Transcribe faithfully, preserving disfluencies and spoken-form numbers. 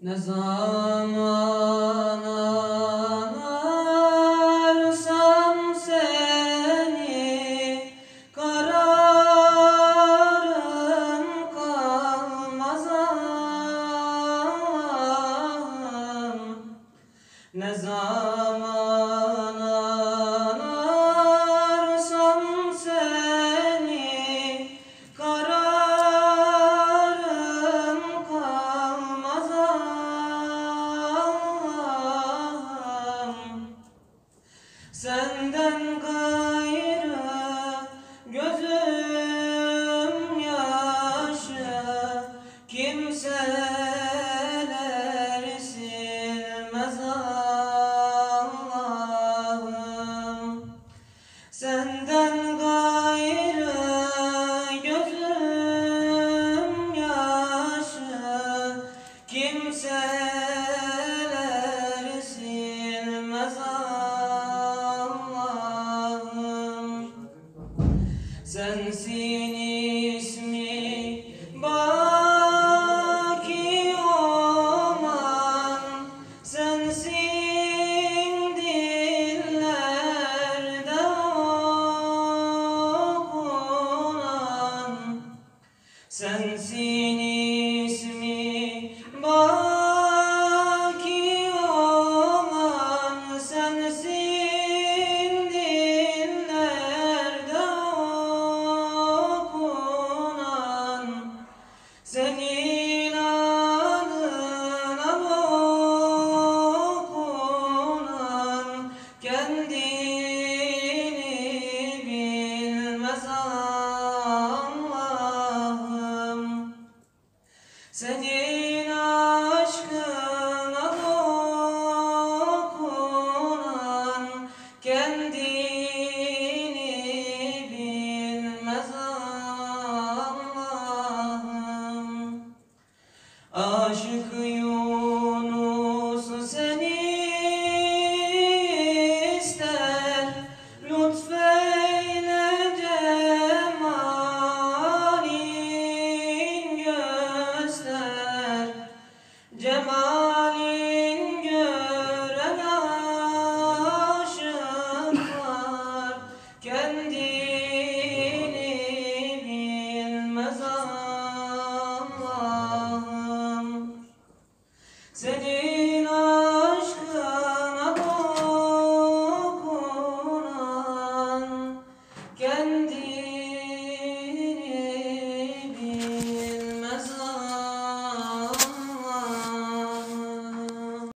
Ne zaman ararsam seni, kararım kalmaz ağam. Ne zaman ararsam seni, kararım kalmaz ağam. Senden gayrı gözüm yaşı, kimseler silmez Allah'ım. Senden gayrı gözüm yaşı, kimseler silmez Allah'ım. Sensin ismi baki olan, sensin dillerde okunan. Sensin ismi baki olan, sensin dillerde okunan. Senin adına dokunan kendini bilmez Allah'ım. Senin aşkına dokunan kendini bilmez Allah'ım. Aşık Yunus seni ister, lütfeyle cemalin göster. Cemalin gören aşıklar kendini bilmez Allah'ım. Seni